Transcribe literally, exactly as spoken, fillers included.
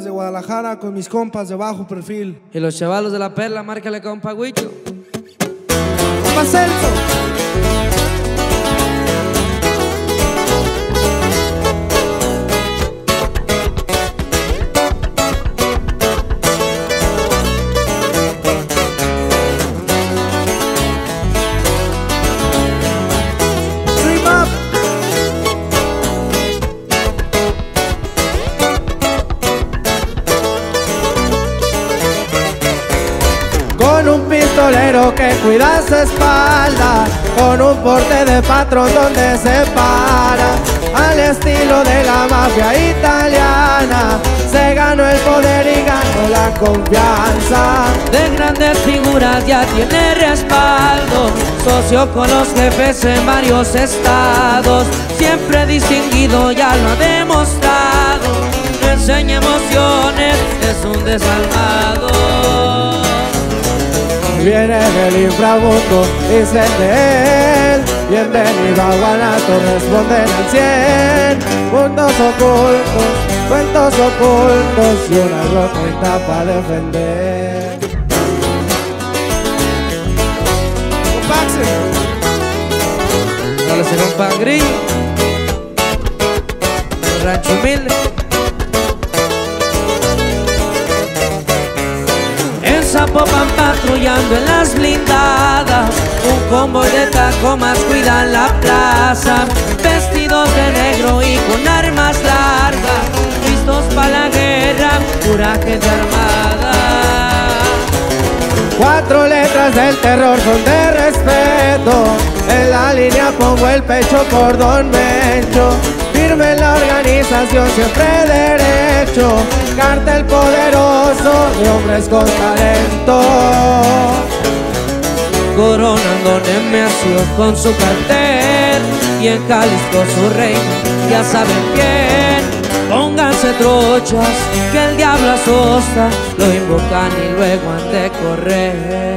desde Guadalajara con mis compas de bajo perfil. Y los chavalos de la perla, márcale compa Huicho. ¡Compa Celso! Con un pistolero que cuida su espalda, con un porte de patrón donde se para, al estilo de la mafia italiana, se ganó el poder y ganó la confianza. De grandes figuras ya tiene respaldo, socio con los jefes en varios estados, siempre distinguido, ya lo ha demostrado, no enseña emociones, es un desalmado. Viene del inframundo, dicen de él, bienvenido a Guanato, responden al cien. Mundos ocultos, cuentos ocultos y una roqueta para defender. Dale ese compa Grillo, el rancho humilde. Zapopan patrullando en las blindadas, un convoy de tacomas cuidan la plaza, vestidos de negro y con armas largas, listos para la guerra, pura gente armada. Cuatro letras del terror son de respeto, en la línea pongo el pecho por Don Mencho. Firme en la organización, siempre derecho, cartel poderoso de hombres con talento. Coronando Nemesio con su cartel y en Jalisco su reino, ya saben quién. Pónganse trochas que el diablo asusta, lo invocan y luego han de correr.